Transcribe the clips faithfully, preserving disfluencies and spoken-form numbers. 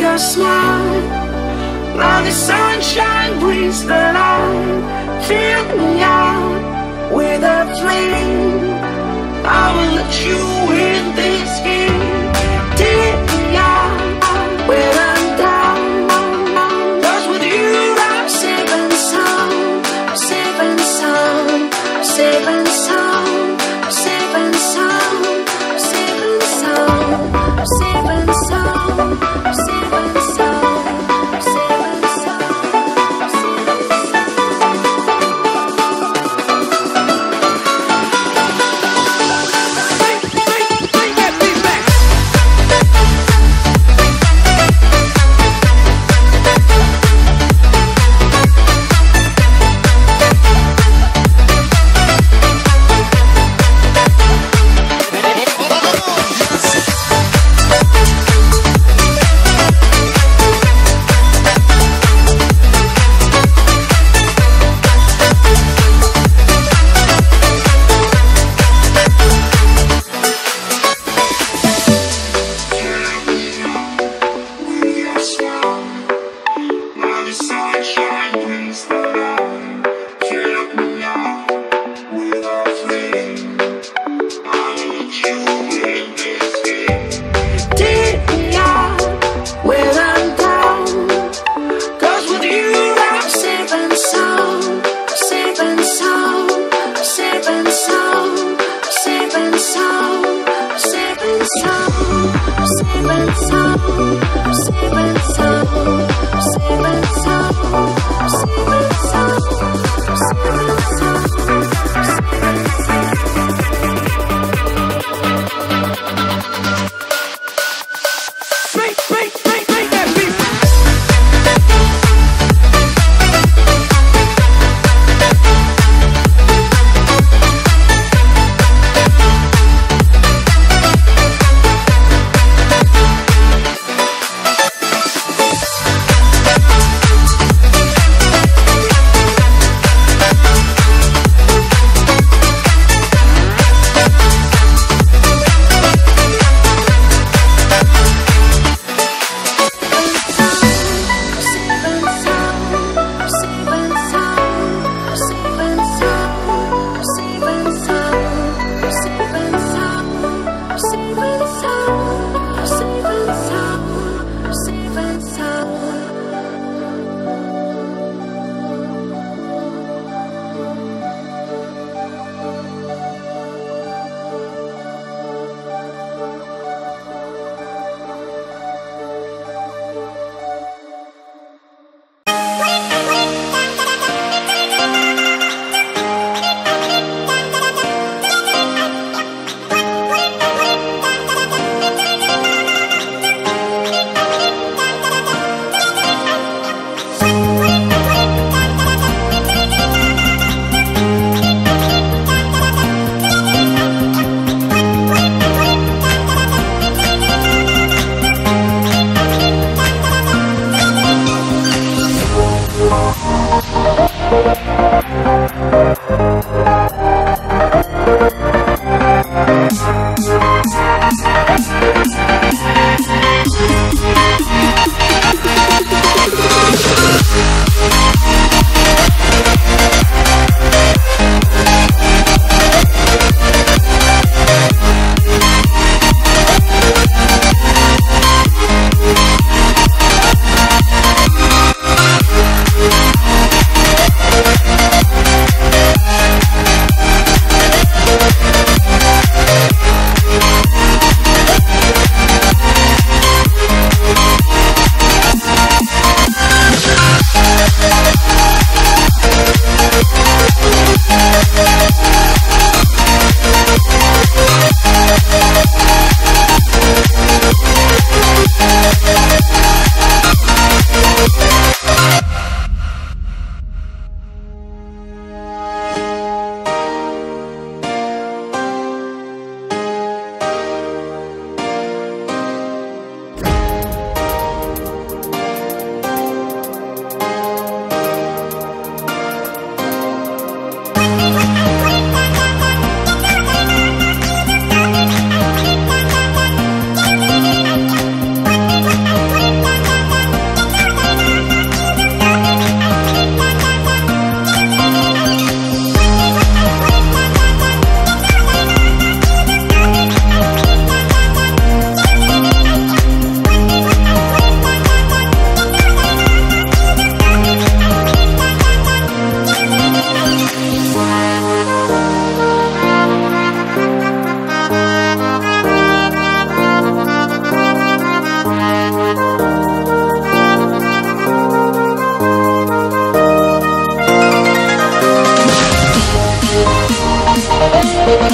your smile. Now the sunshine brings the light. Fill me out with a flame. I will let you in this game. Take me out when I'm down. 'Cause with you I'm safe and sound. I'm safe and sound. I'm safe and sound. I'm safe and sound. I'm safe and sound. I'm safe and sound. I'm safe and sound. I'm safe and sound. I'm safe and sound.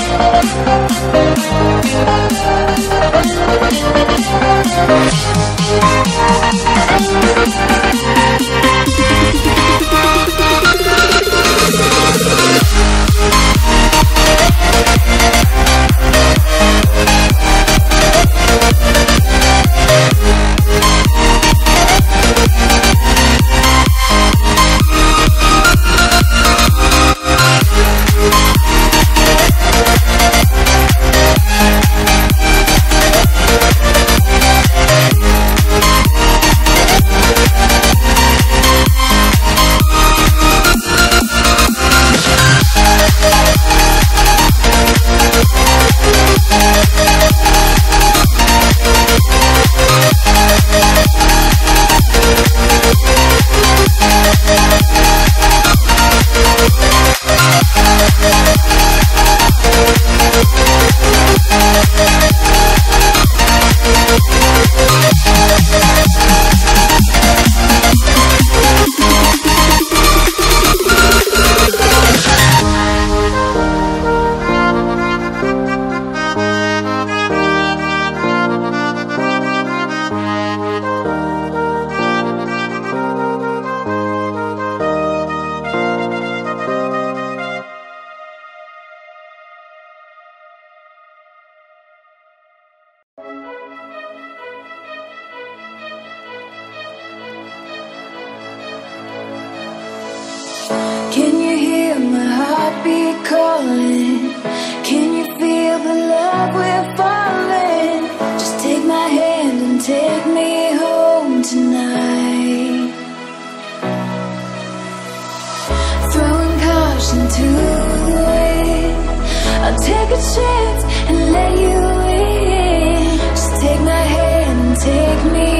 Can you hear my heartbeat calling? Can you feel the love we're falling? Just take my hand and take me home tonight. Throwing caution to the wind, I'll take a chance and let you in. Just take my hand and take me